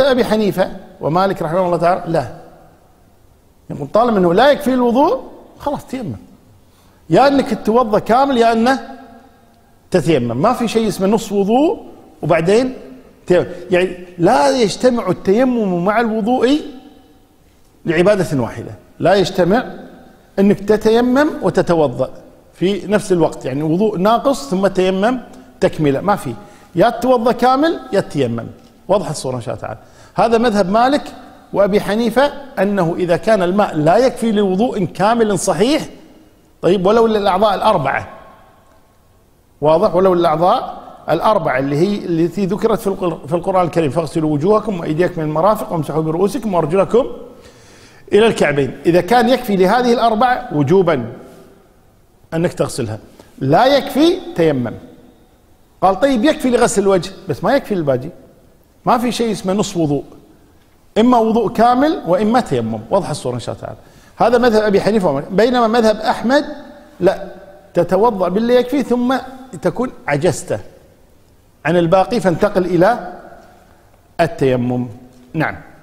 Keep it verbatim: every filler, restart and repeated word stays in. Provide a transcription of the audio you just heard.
أبي حنيفة ومالك رحمه الله تعالى لا، يقول طالما أنه لا يكفي الوضوء خلاص تيمم، يا أنك تتوضأ كامل يا أنه تتيمم، ما في شيء اسمه نص وضوء وبعدين تيمم. يعني لا يجتمع التيمم مع الوضوء لعبادة واحدة، لا يجتمع أنك تتيمم وتتوضأ في نفس الوقت، يعني وضوء ناقص ثم تيمم تكملة، ما في، يا تتوضأ كامل يا تيمم. واضح الصورة إن شاء الله تعالى. هذا مذهب مالك وأبي حنيفة، أنه إذا كان الماء لا يكفي لوضوء كامل صحيح، طيب ولو للأعضاء الأربعة، واضح، ولو الأعضاء الأربعة اللي هي التي ذكرت في القرآن الكريم، فاغسلوا وجوهكم وأيديكم من المرافق وامسحوا برؤوسكم وأرجلكم إلى الكعبين. إذا كان يكفي لهذه الأربعة وجوبا أنك تغسلها، لا يكفي تيمم. قال طيب يكفي لغسل الوجه بس ما يكفي للباقي، ما في شيء اسمه نصف وضوء، إما وضوء كامل وإما تيمم. واضح الصورة إن شاء الله تعالى. هذا مذهب أبي حنيفة. بينما مذهب أحمد لا، تتوضأ باللي يكفي ثم تكون عجزت عن الباقي فانتقل إلى التيمم. نعم.